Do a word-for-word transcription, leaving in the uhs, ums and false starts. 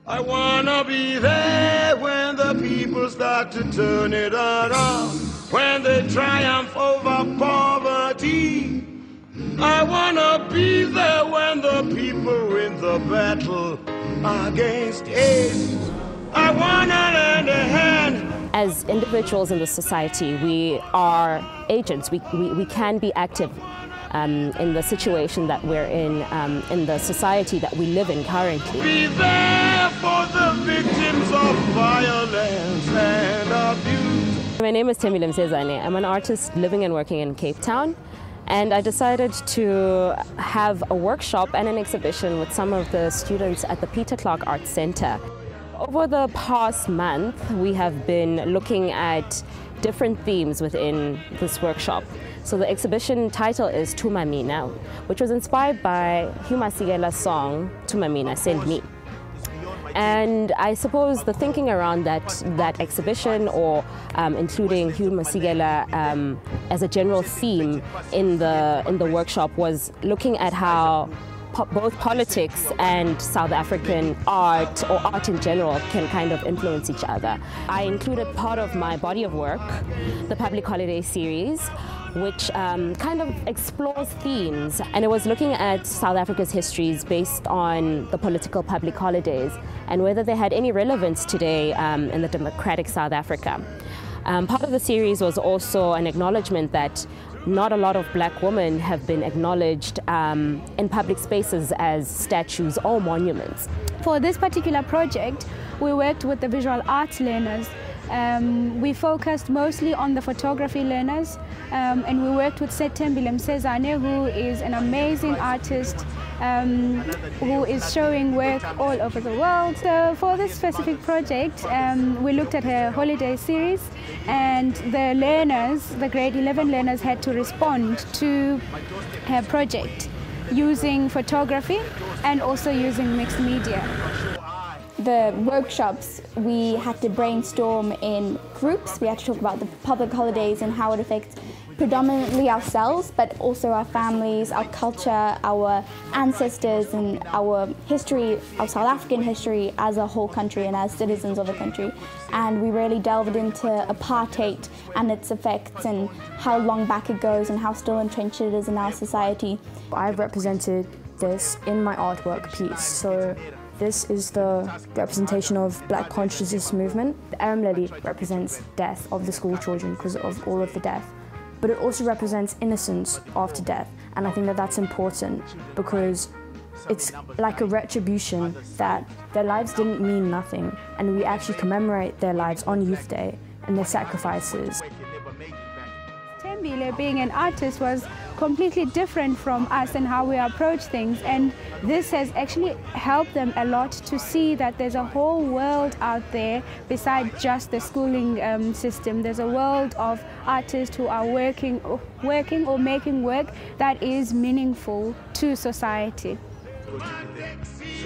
I wanna be there when the people start to turn it around, when they triumph over poverty. I wanna be there when the people win the battle against AIDS. I wanna lend a hand. As individuals in the society, we are agents. We, we, we can be active um, in the situation that we're in, um, in the society that we live in currently. Be there for the victims of violence and abuse. My name is Sethembile Msezane. I'm an artist living and working in Cape Town. And I decided to have a workshop and an exhibition with some of the students at the Peter Clarke Art Centre. Over the past month, we have been looking at different themes within this workshop. So the exhibition title is Thuma Mina, which was inspired by Hugh Masekela's song, Thuma Mina, Send Me. And I suppose the thinking around that, that exhibition, or um, including Hugh Masekela um, as a general theme in the, in the workshop, was looking at how po both politics and South African art, or art in general, can kind of influence each other. I included part of my body of work, the Public Holiday series, which um, kind of explores themes, and it was looking at South Africa's histories based on the political public holidays and whether they had any relevance today um, in the democratic South Africa. Um, part of the series was also an acknowledgement that not a lot of black women have been acknowledged um, in public spaces as statues or monuments. For this particular project, we worked with the visual arts learners. Um, we focused mostly on the photography learners, um, and we worked with Sethembile Msezane, who is an amazing artist um, who is showing work all over the world. So for this specific project, um, we looked at her holiday series, and the learners, the grade eleven learners, had to respond to her project using photography and also using mixed media. The workshops, we had to brainstorm in groups. We had to talk about the public holidays and how it affects predominantly ourselves, but also our families, our culture, our ancestors, and our history, our South African history as a whole country and as citizens of a country. And we really delved into apartheid and its effects and how long back it goes and how still entrenched it is in our society. I've represented this in my artwork piece. So this is the representation of Black consciousness movement. The arum lily represents death of the school children because of all of the death. But it also represents innocence after death. And I think that that's important because it's like a retribution that their lives didn't mean nothing. And we actually commemorate their lives on Youth Day and their sacrifices. Sethembile, being an artist, was completely different from us and how we approach things, and this has actually helped them a lot to see that there's a whole world out there besides just the schooling um, system. There's a world of artists who are working, working or making work that is meaningful to society.